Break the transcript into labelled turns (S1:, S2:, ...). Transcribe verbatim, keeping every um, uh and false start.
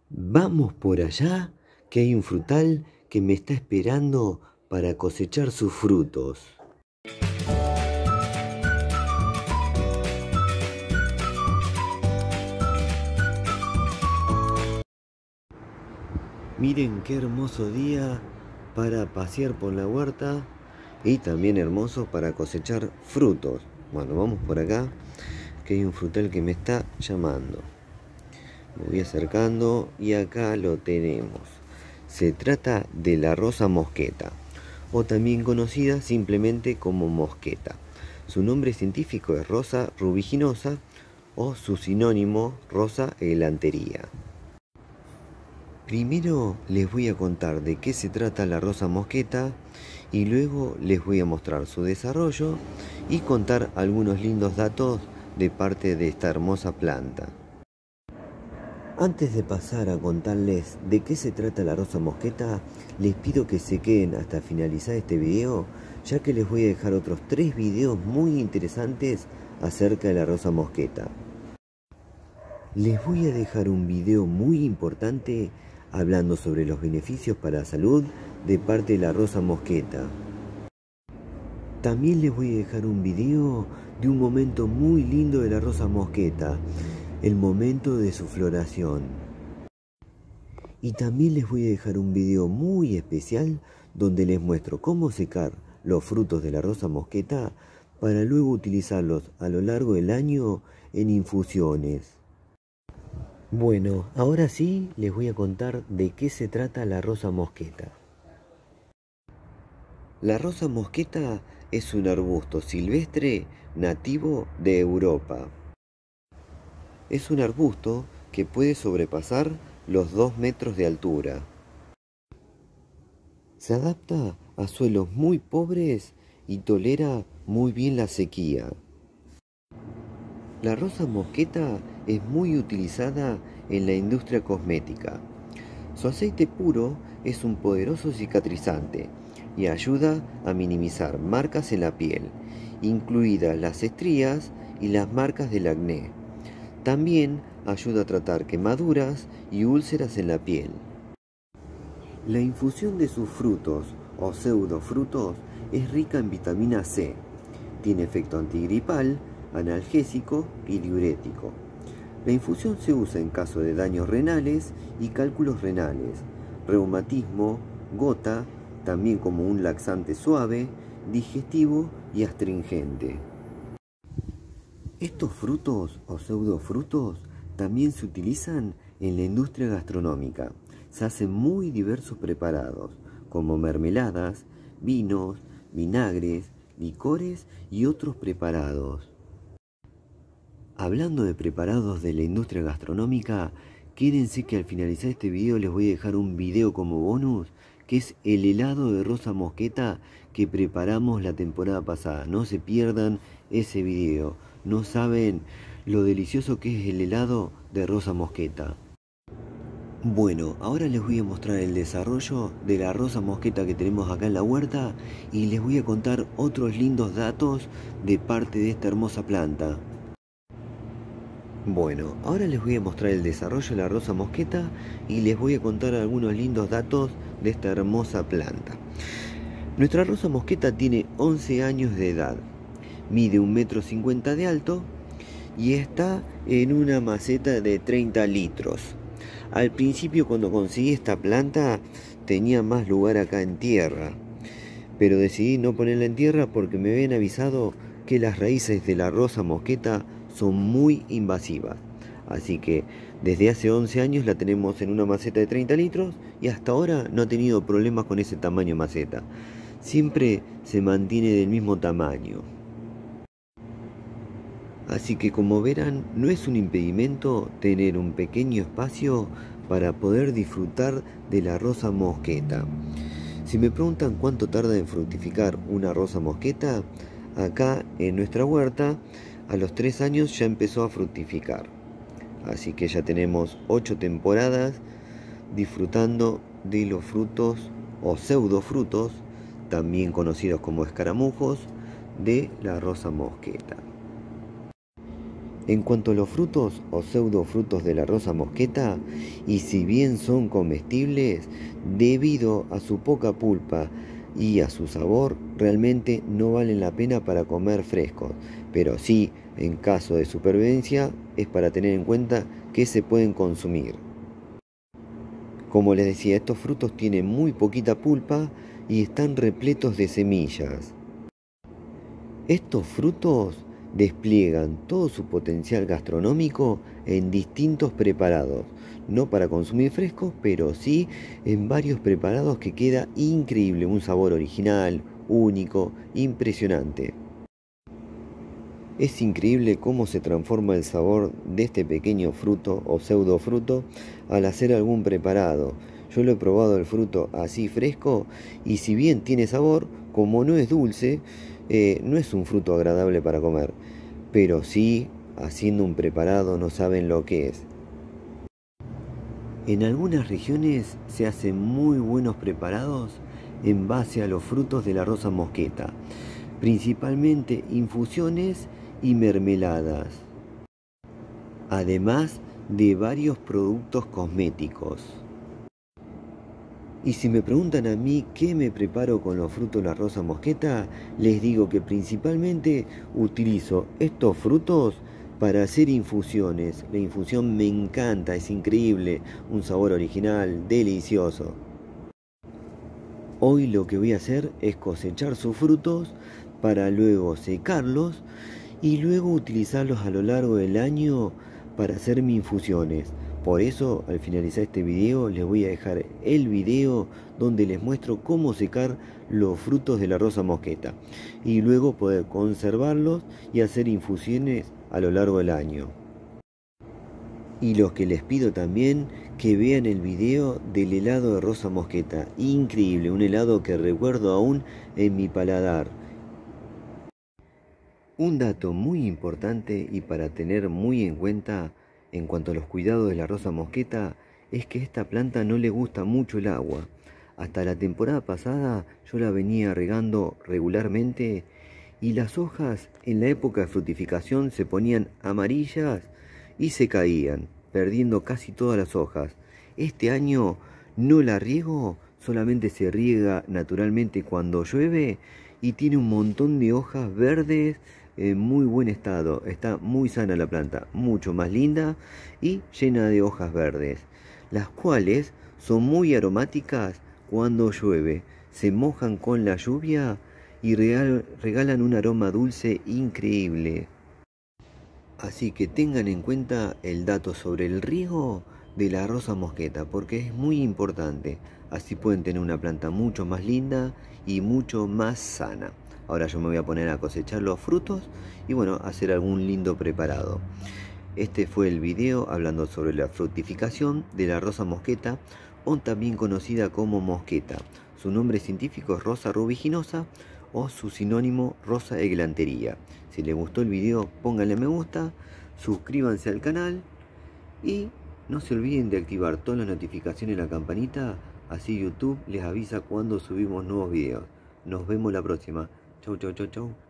S1: Vamos por allá, que hay un frutal que me está esperando para cosechar sus frutos. Miren qué hermoso día para pasear por la huerta y también hermoso para cosechar frutos. Bueno, vamos por acá, que hay un frutal que me está llamando. Me voy acercando y acá lo tenemos. Se trata de la rosa mosqueta, o también conocida simplemente como mosqueta. Su nombre científico es rosa rubiginosa o su sinónimo rosa elantería. Primero les voy a contar de qué se trata la rosa mosqueta y luego les voy a mostrar su desarrollo y contar algunos lindos datos de parte de esta hermosa planta. Antes de pasar a contarles de qué se trata la rosa mosqueta, les pido que se queden hasta finalizar este video, ya que les voy a dejar otros tres videos muy interesantes acerca de la rosa mosqueta. Les voy a dejar un video muy importante hablando sobre los beneficios para la salud de parte de la rosa mosqueta. También les voy a dejar un video de un momento muy lindo de la rosa mosqueta, el momento de su floración. Y también les voy a dejar un video muy especial donde les muestro cómo secar los frutos de la rosa mosqueta para luego utilizarlos a lo largo del año en infusiones. Bueno, ahora sí les voy a contar de qué se trata la rosa mosqueta. La rosa mosqueta es un arbusto silvestre nativo de Europa. Es un arbusto que puede sobrepasar los dos metros de altura. Se adapta a suelos muy pobres y tolera muy bien la sequía. La rosa mosqueta es muy utilizada en la industria cosmética. Su aceite puro es un poderoso cicatrizante y ayuda a minimizar marcas en la piel, incluidas las estrías y las marcas del acné. También ayuda a tratar quemaduras y úlceras en la piel. La infusión de sus frutos o pseudofrutos es rica en vitamina C. Tiene efecto antigripal, analgésico y diurético. La infusión se usa en caso de daños renales y cálculos renales, reumatismo, gota, también como un laxante suave, digestivo y astringente. Estos frutos o pseudofrutos también se utilizan en la industria gastronómica. Se hacen muy diversos preparados, como mermeladas, vinos, vinagres, licores y otros preparados. Hablando de preparados de la industria gastronómica, quédense que al finalizar este video les voy a dejar un video como bonus, que es el helado de rosa mosqueta que preparamos la temporada pasada. No se pierdan ese video, no saben lo delicioso que es el helado de rosa mosqueta. Bueno, ahora les voy a mostrar el desarrollo de la rosa mosqueta que tenemos acá en la huerta y les voy a contar otros lindos datos de parte de esta hermosa planta. Bueno, ahora les voy a mostrar el desarrollo de la rosa mosqueta y les voy a contar algunos lindos datos de esta hermosa planta. Nuestra rosa mosqueta tiene once años de edad, mide un metro cincuenta de alto y está en una maceta de treinta litros. Al principio, cuando conseguí esta planta, tenía más lugar acá en tierra, pero decidí no ponerla en tierra porque me habían avisado que las raíces de la rosa mosqueta son muy invasivas. Así que desde hace once años la tenemos en una maceta de treinta litros y hasta ahora no ha tenido problemas con ese tamaño de maceta. Siempre se mantiene del mismo tamaño. Así que, como verán, no es un impedimento tener un pequeño espacio para poder disfrutar de la rosa mosqueta. Si me preguntan cuánto tarda en fructificar una rosa mosqueta, acá en nuestra huerta a los tres años ya empezó a fructificar. Así que ya tenemos ocho temporadas disfrutando de los frutos o pseudofrutos, también conocidos como escaramujos, de la rosa mosqueta. En cuanto a los frutos o pseudofrutos de la rosa mosqueta, y si bien son comestibles, debido a su poca pulpa y a su sabor, realmente no valen la pena para comer frescos, pero sí, en caso de supervivencia, es para tener en cuenta que se pueden consumir. Como les decía, estos frutos tienen muy poquita pulpa y están repletos de semillas. Estos frutos despliegan todo su potencial gastronómico en distintos preparados, no para consumir frescos, pero sí en varios preparados que queda increíble, un sabor original, único, impresionante. Es increíble cómo se transforma el sabor de este pequeño fruto o pseudo fruto al hacer algún preparado. Yo lo he probado el fruto así fresco y si bien tiene sabor, como no es dulce, eh, no es un fruto agradable para comer. Pero sí, haciendo un preparado no saben lo que es. En algunas regiones se hacen muy buenos preparados en base a los frutos de la rosa mosqueta, principalmente infusiones y mermeladas, además de varios productos cosméticos. Y si me preguntan a mí qué me preparo con los frutos de la rosa mosqueta, les digo que principalmente utilizo estos frutos para hacer infusiones. La infusión me encanta, es increíble, un sabor original, delicioso. Hoy lo que voy a hacer es cosechar sus frutos para luego secarlos y luego utilizarlos a lo largo del año para hacer mis infusiones. Por eso, al finalizar este video, les voy a dejar el video donde les muestro cómo secar los frutos de la rosa mosqueta y luego poder conservarlos y hacer infusiones a lo largo del año. Y lo que les pido también, que vean el video del helado de rosa mosqueta. Increíble, un helado que recuerdo aún en mi paladar. Un dato muy importante y para tener muy en cuenta en cuanto a los cuidados de la rosa mosqueta es que esta planta no le gusta mucho el agua. Hasta la temporada pasada yo la venía regando regularmente y las hojas en la época de fructificación se ponían amarillas y se caían, perdiendo casi todas las hojas. Este año no la riego, solamente se riega naturalmente cuando llueve y tiene un montón de hojas verdes en muy buen estado. Está muy sana la planta, mucho más linda y llena de hojas verdes, las cuales son muy aromáticas cuando llueve. Se mojan con la lluvia y regal, regalan un aroma dulce increíble. Así que tengan en cuenta el dato sobre el riego de la rosa mosqueta, porque es muy importante. Así pueden tener una planta mucho más linda y mucho más sana. Ahora yo me voy a poner a cosechar los frutos y bueno, hacer algún lindo preparado. Este fue el video hablando sobre la fructificación de la rosa mosqueta, o también conocida como mosqueta. Su nombre científico es Rosa rubiginosa o su sinónimo Rosa eglantería. Si les gustó el video, pónganle me gusta, suscríbanse al canal y no se olviden de activar todas las notificaciones en la campanita, así YouTube les avisa cuando subimos nuevos videos. Nos vemos la próxima. Chau, chau, chau, chau.